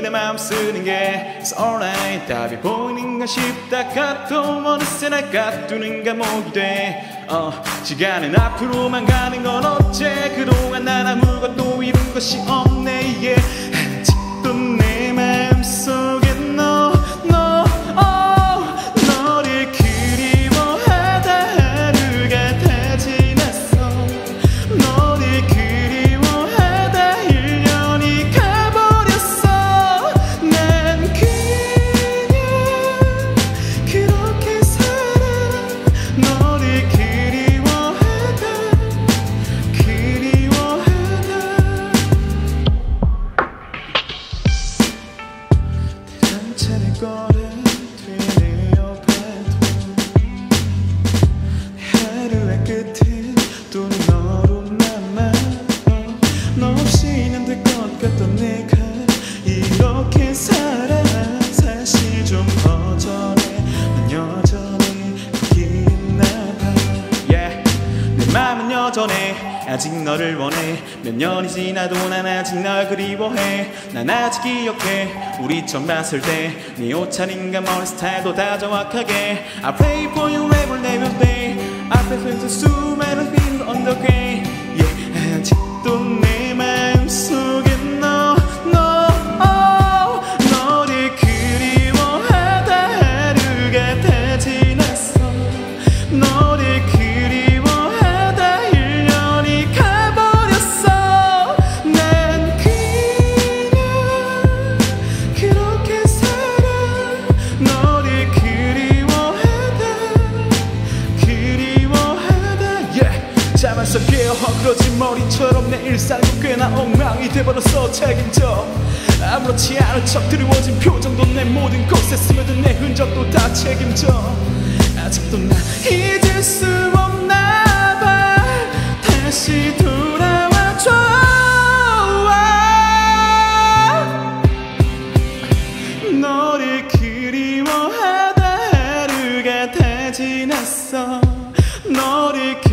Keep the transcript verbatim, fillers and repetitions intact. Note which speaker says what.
Speaker 1: 내 마음 쓰는 게 It's alright 답이 보이는가 싶다가 또 어느새 날 가두는 감옥이 돼 어, 시간은 앞으로만 가는 건 어째 그동안 난 아무것도 이룬 것이 없네 yeah. 아직도 내 마음속에 너, 너, oh, 너를 그리워하다 하루가 다 지났어 너를 그리워하다 일 년이 가버렸어 난 그냥 그렇게 살아 너를 그리워하다 그리워하다 한차례 걸음 뒤내 옆에도 하루의 끝은 또 너로 남아 너 없이는 될 것 같던 내가 이렇게 살아 사실 좀 허전해 난 여전히 거기 있나봐 yeah. 내 맘은 여전해 아직 너를 원해 몇 년이 지나도 난 아직 널 그리워해 난 아직 기억해 우리 처음 봤을 때 네 옷차림과 머리 스타일도 다 정확하게 I pray for you every day every day I pray for you 수많은 things on the way yeah. 아직도 내 마음속에 너, 너 oh, 너를 그리워하다 하루가 다 지났어 너를 그리워하다 일 년이 가버렸어 난 그냥 그렇게 살아 너를 그리워하다 그리워하다 yeah. 잠에서 깨어 허그러진 머리처럼 내 일상도 꽤나 엉망이 돼버렸어 책임져 아무렇지 않은 척 드리워진 표정도 내 모든 곳에 스며든 내 흔적도 다 책임져 아직도 나 잊을 수 없나 봐 다시 돌아와줘 너를 그리워하다 하루가 다 지났어 너를